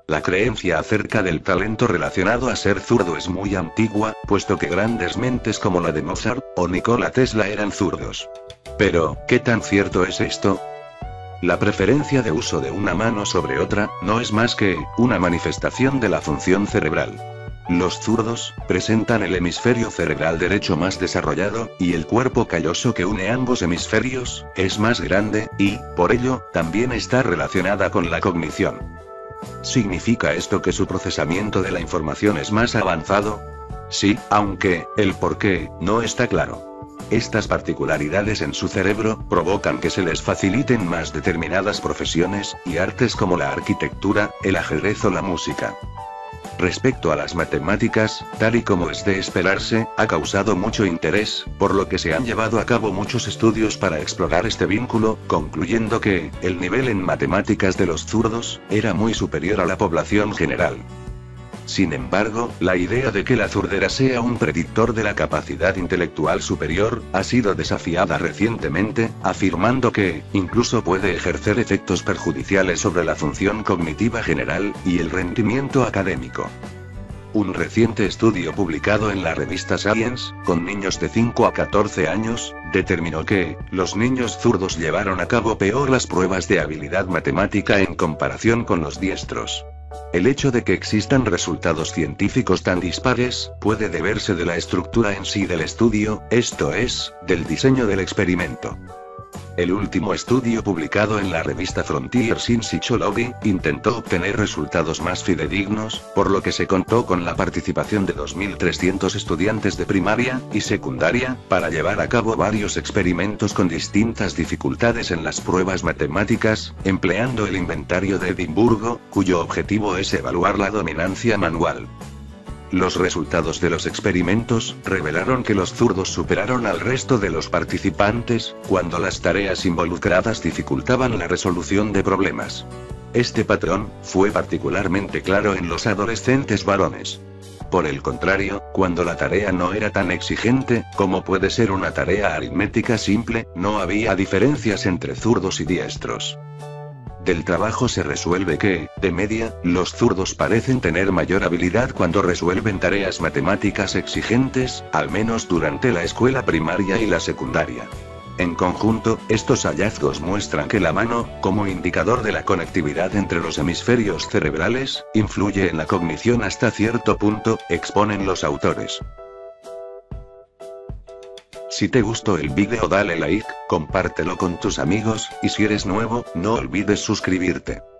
La creencia acerca del talento relacionado a ser zurdo es muy antigua, puesto que grandes mentes como la de Mozart o Nikola Tesla eran zurdos. Pero, ¿qué tan cierto es esto? La preferencia de uso de una mano sobre otra, no es más que una manifestación de la función cerebral. Los zurdos presentan el hemisferio cerebral derecho más desarrollado, y el cuerpo calloso que une ambos hemisferios es más grande, y, por ello, también está relacionada con la cognición. ¿Significa esto que su procesamiento de la información es más avanzado? Sí, aunque el por qué no está claro. Estas particularidades en su cerebro provocan que se les faciliten más determinadas profesiones y artes como la arquitectura, el ajedrez o la música. Respecto a las matemáticas, tal y como es de esperarse, ha causado mucho interés, por lo que se han llevado a cabo muchos estudios para explorar este vínculo, concluyendo que el nivel en matemáticas de los zurdos era muy superior a la población general. Sin embargo, la idea de que la zurdera sea un predictor de la capacidad intelectual superior ha sido desafiada recientemente, afirmando que incluso puede ejercer efectos perjudiciales sobre la función cognitiva general y el rendimiento académico. Un reciente estudio publicado en la revista Science, con niños de 5 a 14 años, determinó que los niños zurdos llevaron a cabo peor las pruebas de habilidad matemática en comparación con los diestros. El hecho de que existan resultados científicos tan dispares, puede deberse de la estructura en sí del estudio, esto es, del diseño del experimento. El último estudio publicado en la revista Frontiers in Psychology, intentó obtener resultados más fidedignos, por lo que se contó con la participación de 2.300 estudiantes de primaria y secundaria, para llevar a cabo varios experimentos con distintas dificultades en las pruebas matemáticas, empleando el inventario de Edimburgo, cuyo objetivo es evaluar la dominancia manual. Los resultados de los experimentos revelaron que los zurdos superaron al resto de los participantes, cuando las tareas involucradas dificultaban la resolución de problemas. Este patrón fue particularmente claro en los adolescentes varones. Por el contrario, cuando la tarea no era tan exigente, como puede ser una tarea aritmética simple, no había diferencias entre zurdos y diestros. Del trabajo se resuelve que, de media, los zurdos parecen tener mayor habilidad cuando resuelven tareas matemáticas exigentes, al menos durante la escuela primaria y la secundaria. En conjunto, estos hallazgos muestran que la mano, como indicador de la conectividad entre los hemisferios cerebrales, influye en la cognición hasta cierto punto, exponen los autores. Si te gustó el vídeo dale like, compártelo con tus amigos, y si eres nuevo, no olvides suscribirte.